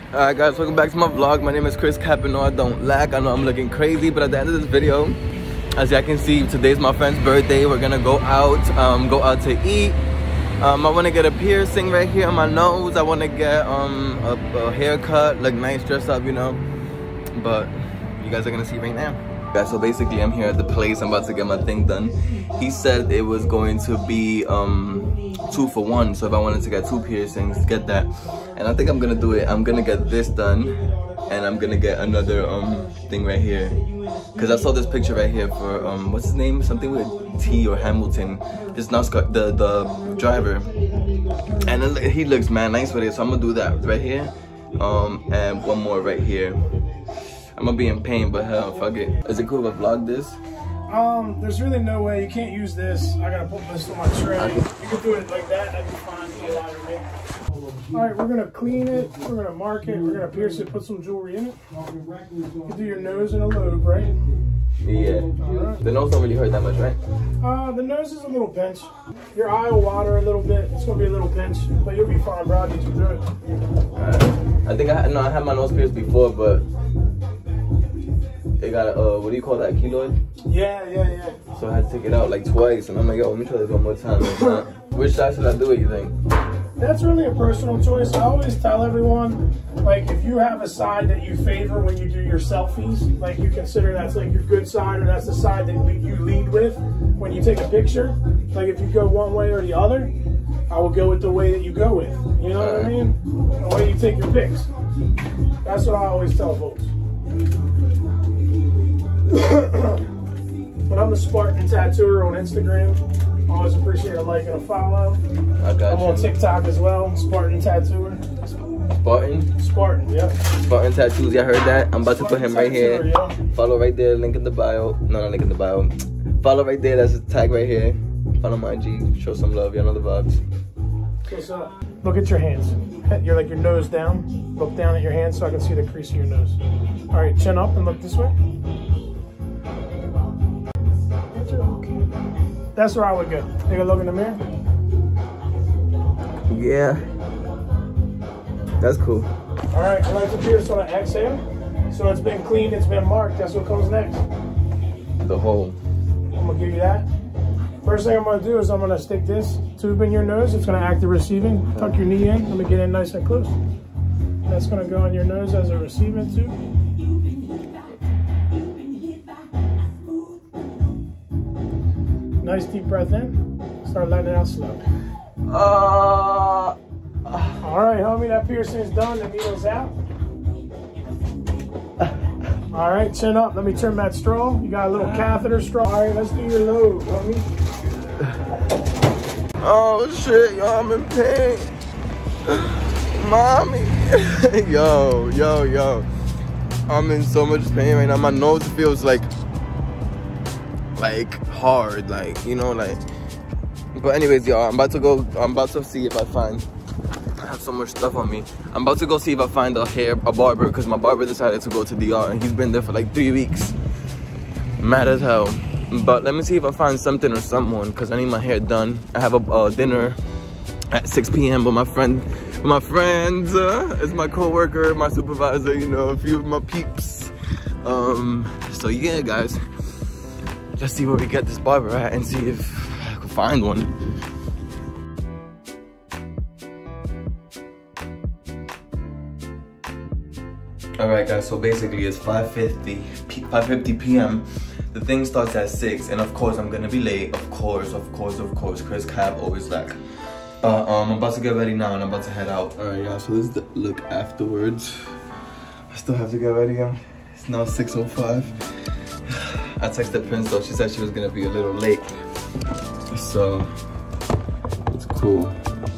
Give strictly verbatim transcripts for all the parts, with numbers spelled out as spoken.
Alright guys, welcome back to my vlog. My name is Chris Cap. No, I don't lack. I know I'm looking crazy, but at the end of this video, as y'all can see, today's my friend's birthday. We're gonna go out, um, go out to eat. Um, I wanna get a piercing right here on my nose. I wanna get um a, a haircut, look nice, dress up, you know. But you guys are gonna see right now. Guys, so basically I'm here at the place. I'm about to get my thing done. He said it was going to be um two for one, so if I wanted to get two piercings, get that. And I think I'm gonna do it. I'm gonna get this done, and I'm gonna get another um thing right here, because I saw this picture right here for um what's his name, something with T or Hamilton, this NASCAR, the the driver, and it, he looks man nice with it. So I'm gonna do that right here, um and one more right here. I'm gonna be in pain, but hell, fuck it. Is it cool if I vlog this? Um, there's really no way. You can't use this. I gotta put this on my tray. You can do it like that. That'd be fine. Be allowed to make. All right, we're gonna clean it. We're gonna mark it. We're gonna pierce it. Put some jewelry in it. You do your nose in a lobe, right? Yeah. Right. The nose don't really hurt that much, right? Uh, the nose is a little pinch. Your eye will water a little bit. It's gonna be a little pinch, but you'll be fine, bro. I'll get you through it. Alright. I think I had, no, I had my nose pierced before, but it got a, uh, what do you call that, keloid? Yeah, yeah, yeah. So I had to take it out like twice, and I'm like, yo, let me try this one more time. Like, which side should I do it, you think? That's really a personal choice. I always tell everyone, like, if you have a side that you favor when you do your selfies, like you consider that's like your good side, or that's the side that you lead with when you take a picture, like if you go one way or the other, I will go with the way that you go with. You know what I mean? The way you take your pics. That's what I always tell folks. But I'm the Spartan Tattooer on Instagram. Always appreciate a like and a follow. I got I'm you. on TikTok as well, Spartan Tattooer. Spartan? Spartan, yeah. Spartan Tattoos, y'all heard that? I'm about to put him right here. Yeah. Follow right there, link in the bio. No, not link in the bio. Follow right there, that's his tag right here. Follow my I G, show some love, y'all know the vibes. What's up? Look at your hands. You're like your nose down. Look down at your hands so I can see the crease of your nose. All right, chin up and look this way. That's where I would go. Take a look in the mirror. Yeah. That's cool. All right, I like to pierce on an exhale. So it's been cleaned, it's been marked. That's what comes next. The hole. I'm gonna give you that. First thing I'm gonna do is I'm gonna stick this tube in your nose. It's gonna act the receiving. Tuck your knee in. Let me get in nice and close. That's gonna go in your nose as a receiving tube. Nice deep breath in. Start letting it out slow. Uh, All right, homie, that piercing's done. The needle's out. All right, chin up. Let me trim that straw. You got a little catheter straw. All right, let's do your lobe, homie. oh shit, yo, I'm in pain. Mommy. yo, yo, yo. I'm in so much pain right now. My nose feels like, like hard, like, you know, like. But anyways, y'all, I'm about to go, I'm about to see if I find, I have so much stuff on me. I'm about to go see if I find a hair, a barber, because my barber decided to go to D R and he's been there for like three weeks. Mad as hell. But let me see if I find something or someone, because I need my hair done. I have a uh, dinner at six P M but my friend, my friends, uh, is my co-worker, my supervisor, you know, a few of my peeps. Um, so yeah, guys, let's see where we get this barber at and see if I can find one. Alright guys, so basically it's five fifty P M The thing starts at six, and of course I'm gonna be late. Of course, of course, of course. Chris Cab always like. Uh, um, I'm about to get ready now, and I'm about to head out. Alright, y'all. So this is the look afterwards. I still have to get ready. Um, it's now six oh five. I texted Prince though. She said she was gonna be a little late, so it's cool.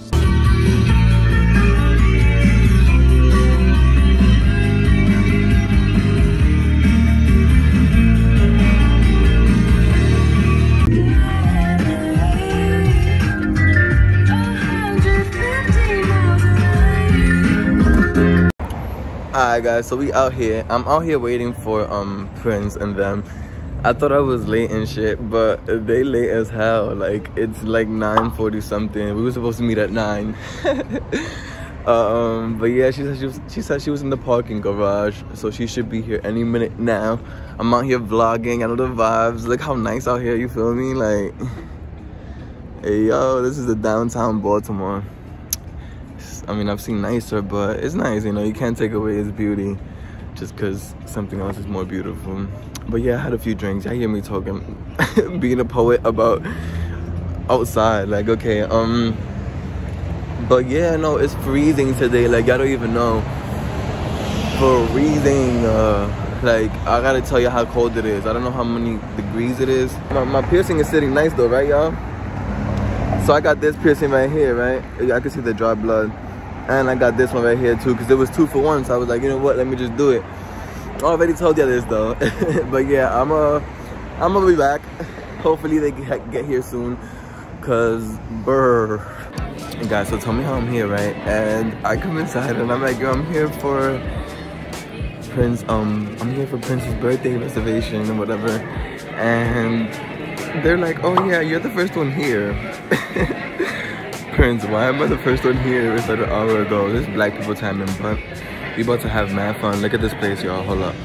Alright guys, so we out here. I'm out here waiting for um Prince and them. I thought I was late and shit, but they late as hell. Like, it's like nine forty something. We were supposed to meet at nine. Um, but yeah, she said she was she said she was in the parking garage, so she should be here any minute now. I'm out here vlogging. I know the vibes. Look how nice out here. You feel me? Like, hey yo, this is the downtown Baltimore. I mean, I've seen nicer, but it's nice. You know, you can't take away its beauty just because something else is more beautiful. But yeah, I had a few drinks. Y'all hear me talking, being a poet about outside. Like, okay, um. But yeah, no, it's freezing today. Like, y'all don't even know. Freezing. Uh, like, I gotta tell you how cold it is. I don't know how many degrees it is. My, my piercing is sitting nice though, right, y'all? So I got this piercing right here, right? I can see the dry blood. And I got this one right here too, because it was two for one. So I was like, you know what? Let me just do it. I already told you this though. But yeah, I'm uh, I'm gonna be back. Hopefully they get, get here soon. Cause, brr. And guys, so tell me how I'm here, right? And I come inside and I'm like, yo, I'm here for Prince, um, I'm here for Prince's birthday reservation and whatever. And they're like, oh yeah, you're the first one here. Prince, why am I the first one here? It's like an hour ago. This is black people timing, but we about to have mad fun. Look at this place, y'all. Hold up.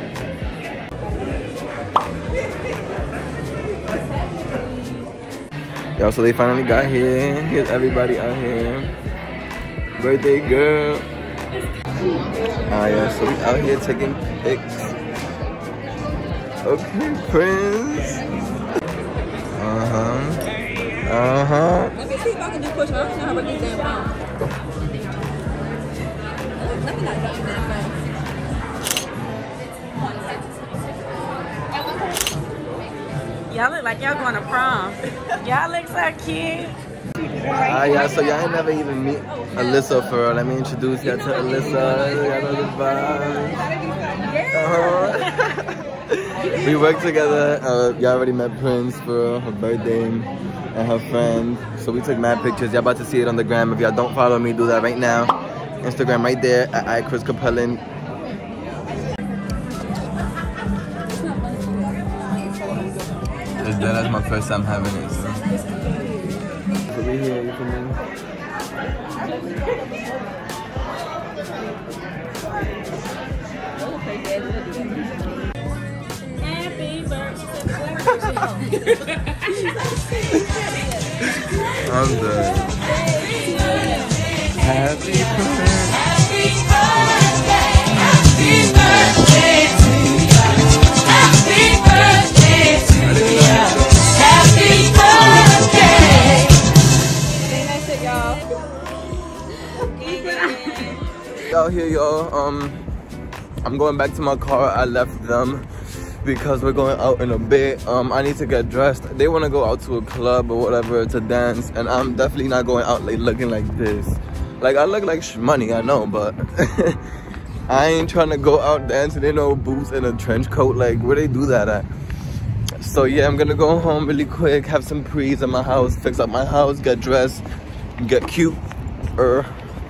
Yo, so they finally got here. Here's everybody out here. Birthday girl. Ah, yeah, so we out here taking pics. Okay, Prince. Uh-huh. Uh-huh. Let me see if I can do push up. I don't know how to do that wrong. Let me not drop you that fast. Y'all look like y'all going to prom. Y'all look so cute. Ah, yeah, so y'all ain't never even meet Alyssa for real. Let me introduce y'all to Alyssa. Y'all know the vibes. Uh-huh. We work together. Uh, y'all already met Prince for her birthday and her friend. So we took mad pictures. Y'all about to see it on the gram. If y'all don't follow me, do that right now. Instagram right there at Chris Capellin. It's dead as my first time having it. So. So we here, you feel me? Happy birthday. I'm done. Happy birthday. Happy birthday. Happy birthday to you. Happy birthday to you. Happy birthday. Say nice to y'all. Out here, y'all. Um, I'm going back to my car. I left them because we're going out in a bit. Um, I need to get dressed. They want to go out to a club or whatever to dance, and I'm definitely not going out like looking like this. Like, I look like sh money, I know, but I ain't trying to go out dancing in no boots and a trench coat. Like, where they do that at? So yeah, I'm gonna go home really quick, have some pre's in my house, fix up my house, get dressed, get cute, er.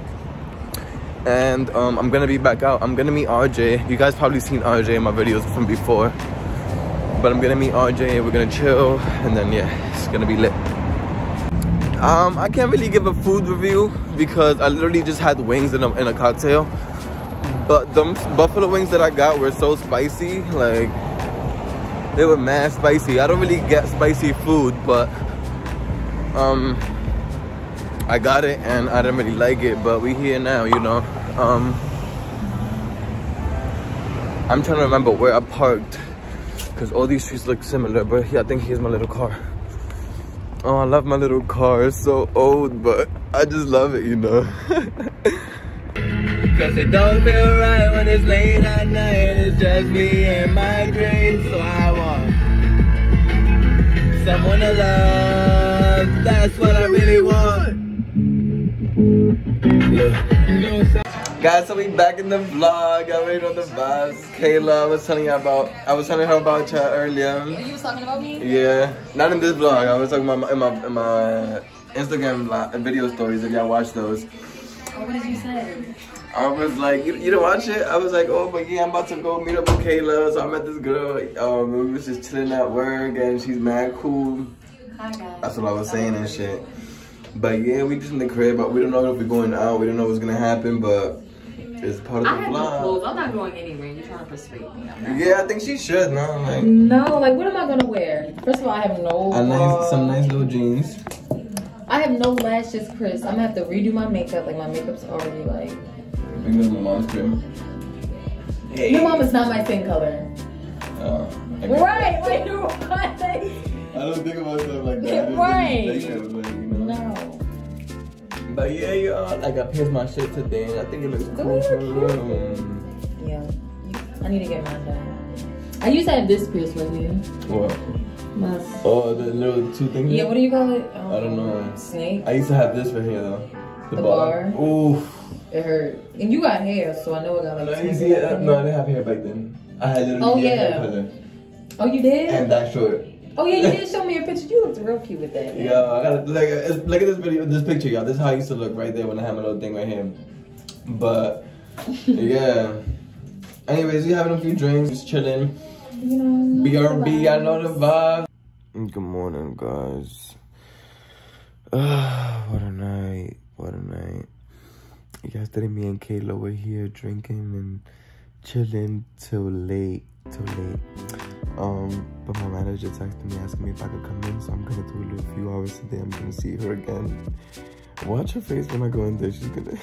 And um, I'm gonna be back out. I'm gonna meet R J. You guys probably seen R J in my videos from before, but I'm gonna meet R J. We're gonna chill, and then yeah, it's gonna be lit. Um, I can't really give a food review because I literally just had wings in a, in a cocktail. But the buffalo wings that I got were so spicy, like they were mad spicy. I don't really get spicy food, but um, I got it and I didn't really like it. But we here now, you know. Um, I'm trying to remember where I parked because all these streets look similar. But yeah, I think here's my little car. Oh, I love my little car. It's so old, but I just love it, you know. Cause it don't feel right when it's late at night. It's just me and my dreams. So I want someone to love. That's what I really want. Yeah. Guys, so we back in the vlog. I already know the vibes. Kayla, I was telling you about. I was telling her about you earlier. You was talking about me? Yeah, not in this vlog. I was talking about my, in my in my Instagram vlog, video stories. If y'all watch those. What did you say? I was like, you, you didn't watch it? I was like, oh, but yeah, I'm about to go meet up with Kayla. So I met this girl. Um, we was just chilling at work, and she's mad cool. Hi guys. That's what I was saying and shit. But yeah, we just in the crib, but we don't know if we're going out. We don't know what's gonna happen, but it's part of the I have no vlog. clothes. I'm not going anywhere. You're trying to persuade me. I'm not. Yeah, I think she should. No, like No, like what am I gonna wear? First of all, I have no. a nice, uh, some nice little jeans. I have no lashes, Chris. I'm gonna have to redo my makeup. Like my makeup's already like. We go to my mom's crib. Hey. Your mom is not my skin color. Uh, I Right? Like what? I don't think about stuff like that. Right. Like that, like, you know? No. But yeah, y'all, like I pierced my shit today, and I think it looks cool for real. Yeah. I need to get mine done. I used to have this pierced right here. What? My. Oh, the little two things. Yeah. What do you call it? Um, I don't know. Snake. I used to have this right here though. The bar. Ooh. It hurt. And you got hair, so I know it got like. No, two you see it? hairs. No, I didn't have hair back then. I had literally Oh, hair yeah. that color. Oh, you did? And that short. Oh yeah, you did show me a picture. You looked real cute with that. Yeah, I gotta like it's- look at this video, this picture, y'all. This is how I used to look right there when I had my little thing right here. But yeah. Anyways, we having a few drinks, just chilling. You know. B R B, I know the vibe. Good morning, guys. Uh, what a night. What a night. Yesterday, me and Kayla were here drinking and chilling till late. Till late. Um, but my manager texted me asking me if I could come in, so I'm gonna do a little few hours today. I'm gonna see her again. Watch her face when I go in there. She's gonna.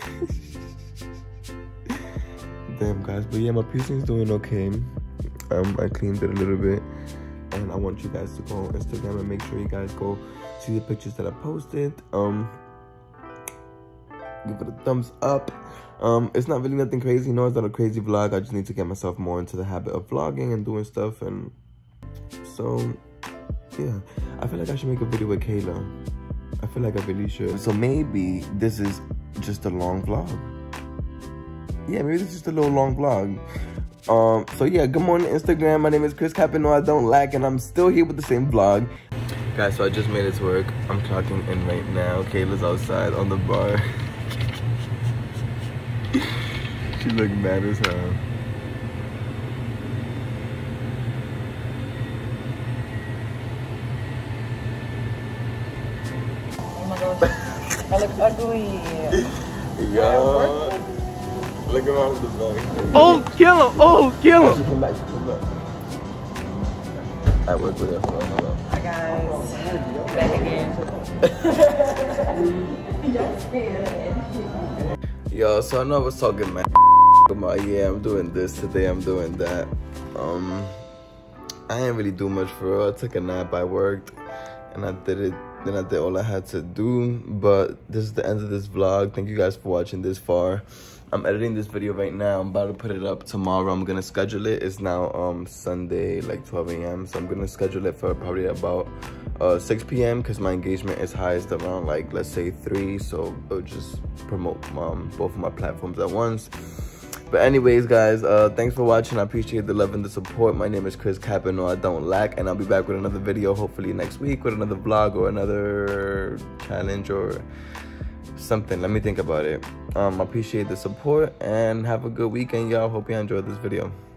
Damn, guys. But yeah, my piercing's doing okay. Um, I cleaned it a little bit, and I want you guys to go on Instagram and make sure you guys go see the pictures that I posted. Um, give it a thumbs up. Um, it's not really nothing crazy. No, it's not a crazy vlog. I just need to get myself more into the habit of vlogging and doing stuff. And so, yeah, I feel like I should make a video with Kayla. I feel like I really should. So maybe this is just a long vlog. Yeah, maybe this is just a little long vlog. Um, so yeah, good morning, Instagram. My name is Chris Capino. I don't lack, and I'm still here with the same vlog. Guys, so I just made it to work. I'm clocking in right now. Kayla's outside on the bar. She look mad as hell. Oh my gosh. I look ugly. Yo. Look around the back. Oh, kill him! Oh, kill She come back, she come back. I work with her. Hold on, hold on. Hi guys. Back again. Yo, so I know I was talking, man. About, yeah, I'm doing this today, I'm doing that. Um, I didn't really do much for real. I took a nap, I worked, and I did it. Then I did all I had to do. But this is the end of this vlog. Thank you guys for watching this far. I'm editing this video right now. I'm about to put it up tomorrow. I'm gonna schedule it. It's now um Sunday, like twelve A M So I'm gonna schedule it for probably about uh six P M because my engagement is highest around like let's say three. So it'll just promote um both of my platforms at once. But anyways, guys, uh thanks for watching. I appreciate the love and the support. My name is Chris Capino. I don't lack, and I'll be back with another video hopefully next week with another vlog or another challenge or something. Let me think about it. um I appreciate the support and have a good weekend, y'all. Hope you enjoyed this video.